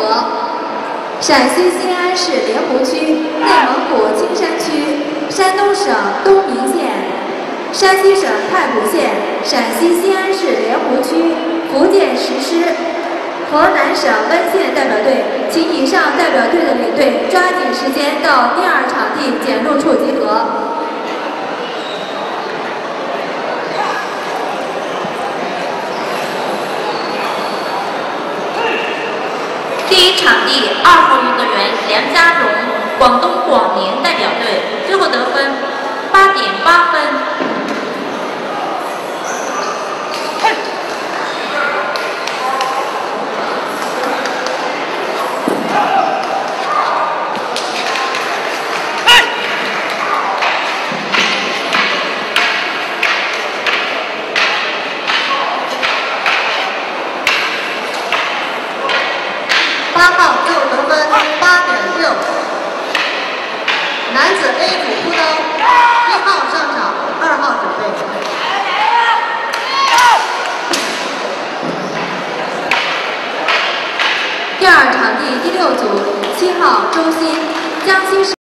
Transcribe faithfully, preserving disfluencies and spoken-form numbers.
河。陕西西安市莲湖区、内蒙古青山区、山东省东明县、山西省太谷县、陕西西安市莲湖区、福建石狮、河南省温县代表队，请以上代表队的领队抓紧时间到第二场地检录处集合。 第一场地二号运动员梁家荣，广东广宁代表队，最后得分八点八分。 八号最后得分八点六。男子 A 组扑刀，一号上场，二号准备。 第二场地第六组七号周鑫，江西省。